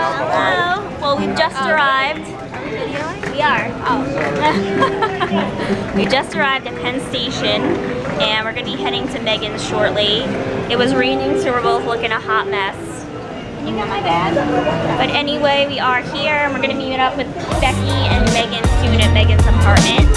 Hello. Well, we've just arrived. We are. Oh. We just arrived at Penn Station, and we're going to be heading to Megan's shortly. It was raining, so we're both looking a hot mess. You got my bag. But anyway, we are here, and we're going to meet up with Becky and Megan soon at Megan's apartment.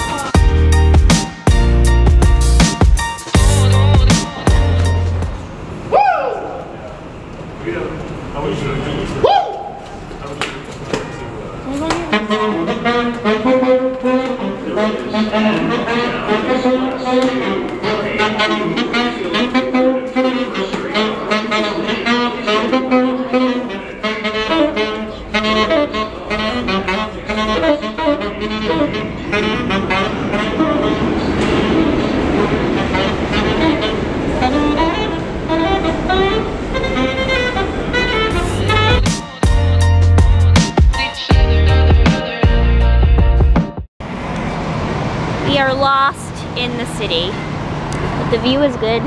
We are lost in the city, but the view is good.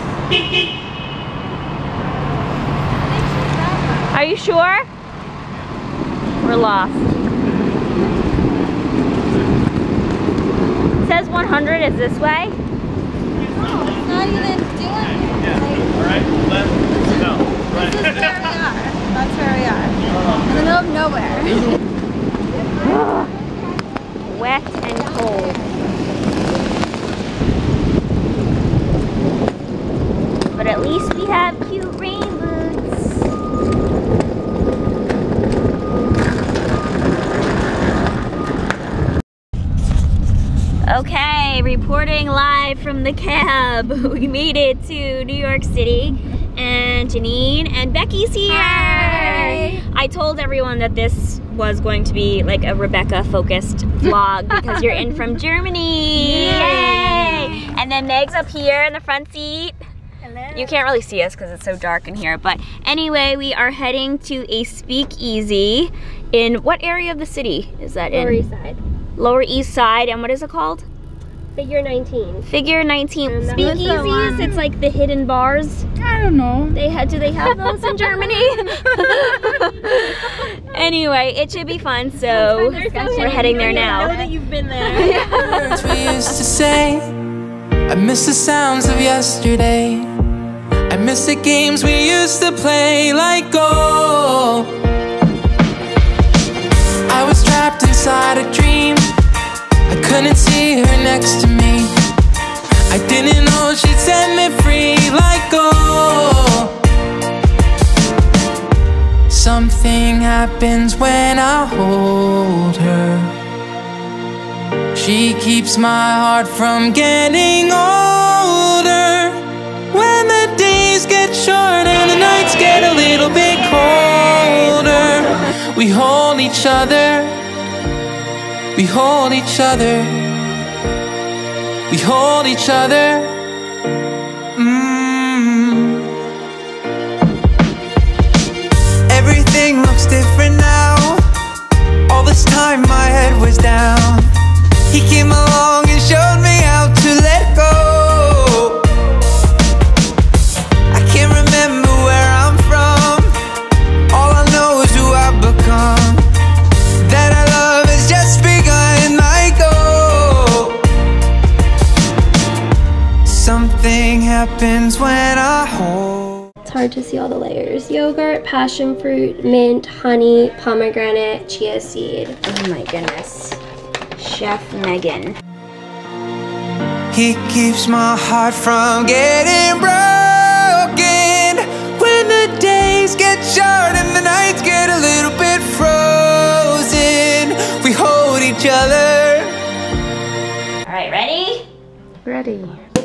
Are you sure? We're lost. It says 100 is this way. No, it's not even doing it. Yeah. Right, left, no. Right. This is where we are. That's where we are. In the middle of nowhere. Wet and cold. But at least we have cute rain boots. Okay, reporting live from the cab. We made it to New York City, and Janine and Becky's here. Hi. I told everyone that this was going to be like a Rebecca-focused vlog because you're in from Germany. Yay! And then Meg's up here in the front seat. Hello. You can't really see us because it's so dark in here, but anyway, we are heading to a speakeasy in what area of the city is that in? Lower East Side. Lower East Side, and what is it called? Figure 19. Figure 19. And that was the Speakeasies, one. it's like the hidden bars. I don't know. Do they have those in Germany? Anyway, it should be fun, so we're heading there now. I know that you've been there. We used to say, I miss the sounds of yesterday. I miss the games we used to play, like go. I was trapped inside a dream. I couldn't see her next to me. I didn't know she'd set me free, like go. Something happens when I hold her. She keeps my heart from getting older. When the days get short and the nights get a little bit colder, we hold each other. We hold each other. We hold each other. Everything looks different now. All this time my head was down. He came along and showed me how to let go. I can't remember where I'm from. All I know is who I've become. That our love has just begun, I go. Something happens when I hold. It's hard to see all the layers. Yogurt, passion fruit, mint, honey, pomegranate, chia seed. Oh my goodness. Chef Megan. He keeps my heart from getting broken. When the days get short and the nights get a little bit frozen, we hold each other. All right, ready? Ready.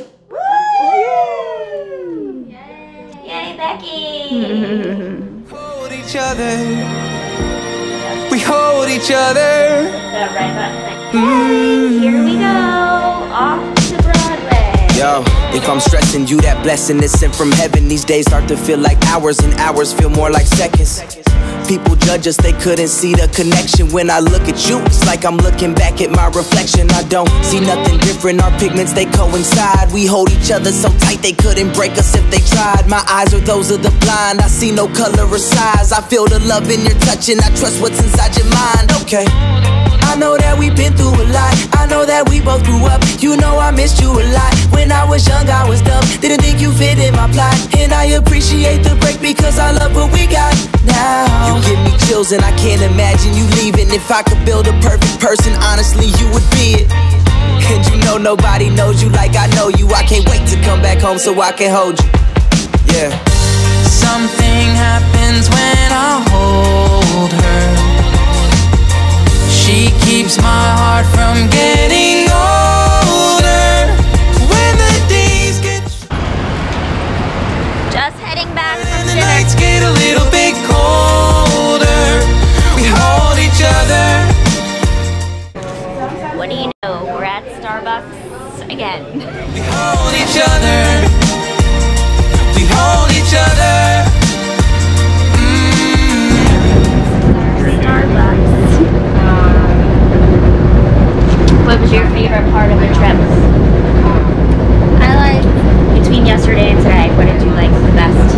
Woo! Yay, Becky! Hold each other. We hold each other. The red button. Here we go, off to Broadway. Yo, if I'm stressing you, that blessing is sent from heaven. These days start to feel like hours, and hours feel more like seconds. people judge us, they couldn't see the connection. When I look at you, it's like I'm looking back at my reflection. I don't see nothing different, our pigments, they coincide. We hold each other so tight, they couldn't break us if they tried. My eyes are those of the blind, I see no color or size. I feel the love in your touch and I trust what's inside your mind. Okay, I know that we've been through a lot, I know that we both grew up. You know I missed you a lot. When I was young I was dumb, didn't think you fit in my plot. And I appreciate the break because I love what we got now. You give me chills and I can't imagine you leaving. If I could build a perfect person, honestly you would be it. And you know nobody knows you like I know you. I can't wait to come back home so I can hold you. Yeah. Something happens when I hold her. She keeps my heart from getting older. When the days get Just heading back and from the dinner. nights get a little bit colder, we hold each other. What do you know? We're at Starbucks again. We hold each other. We hold each other. Starbucks. What was your favorite part of the trip? I like between yesterday and today. What did you like the best?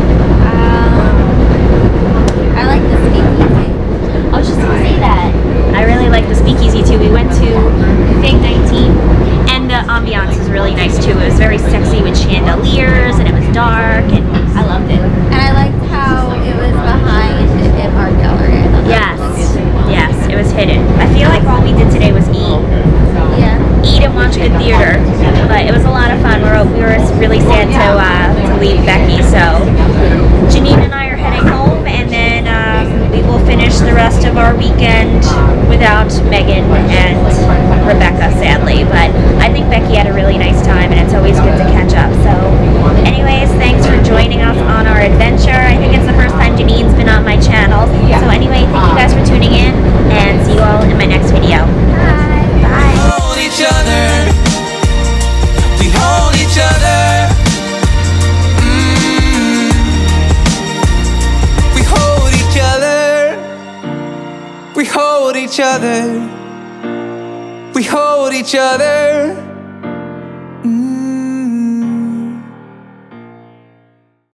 I like the speakeasy. I was just gonna say that. I really like the speakeasy too. We went to Fig 19 and the ambiance was really nice too. It was very sexy with chandeliers and it was dark and I loved it. And I liked how it was behind an art gallery. I thought that was Yes, it was hidden. I feel like all we did today was eat. Yeah. Eat and watch good theater, but it was a lot of fun. We were really sad to leave Becky, so Janine and I are heading home, and then we will finish the rest of our weekend without Megan and Rebecca, sadly. But I think Becky had a really nice time, and it's always good to catch up. So, anyways, thanks for joining us on our adventure. I think it's the first time Janine's been on my channel. So anyway, thank you guys for tuning in, and see you all in my next video. Bye. Bye. We hold each other. We hold each other. We hold each other. We hold each other. We hold each other.